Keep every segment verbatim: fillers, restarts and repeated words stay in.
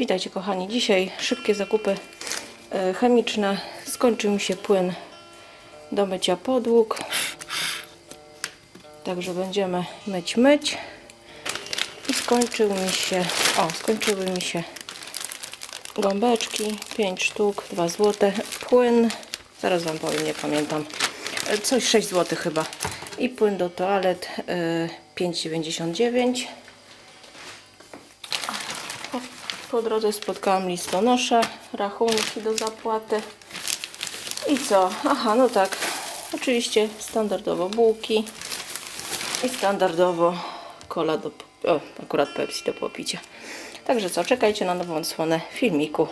Witajcie kochani, dzisiaj szybkie zakupy chemiczne. Skończył mi się płyn do mycia podłóg, także będziemy myć, myć. I skończył mi się, o, skończyły mi się gąbeczki, pięć sztuk, dwa złote, płyn, zaraz Wam powiem, nie pamiętam, coś sześć złotych chyba. I płyn do toalet pięć dziewięćdziesiąt dziewięć. Po drodze spotkałam listonosza, rachunki do zapłaty. I co? Aha, no tak, oczywiście standardowo bułki i standardowo cola do, o, akurat Pepsi do popicia. Także co, czekajcie na nową odsłonę filmiku.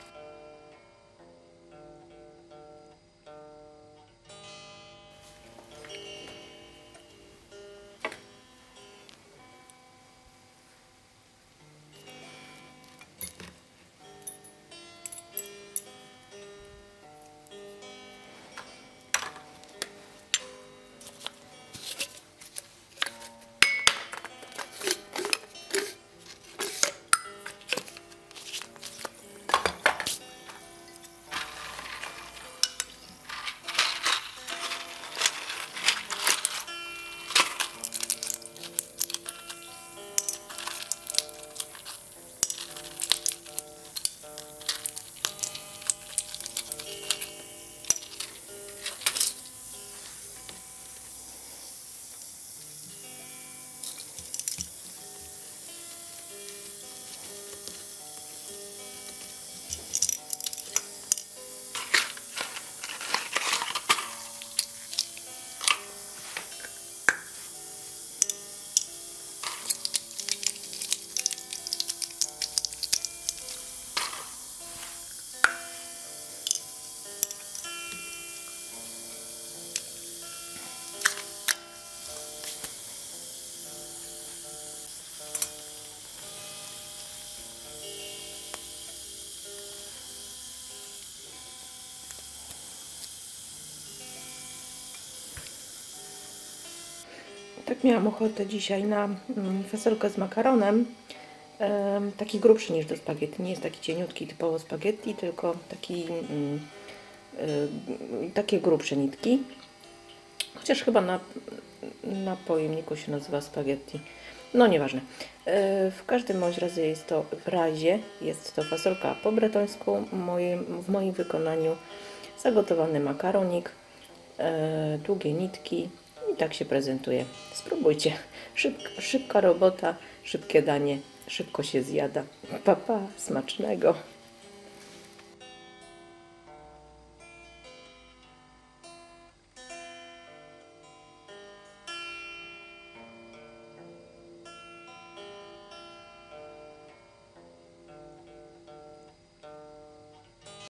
Tak, miałam ochotę dzisiaj na fasolkę z makaronem, e, taki grubszy niż do spaghetti, nie jest taki cieniutki typowo spaghetti, tylko taki, e, takie grubsze nitki, chociaż chyba na, na pojemniku się nazywa spaghetti, no nieważne. E, w każdym bądź razie jest to w razie, jest to fasolka po bretońsku, moim, w moim wykonaniu zagotowany makaronik, e, długie nitki. I tak się prezentuje. Spróbujcie. Szybka, szybka robota, szybkie danie, szybko się zjada. Pa, pa, smacznego.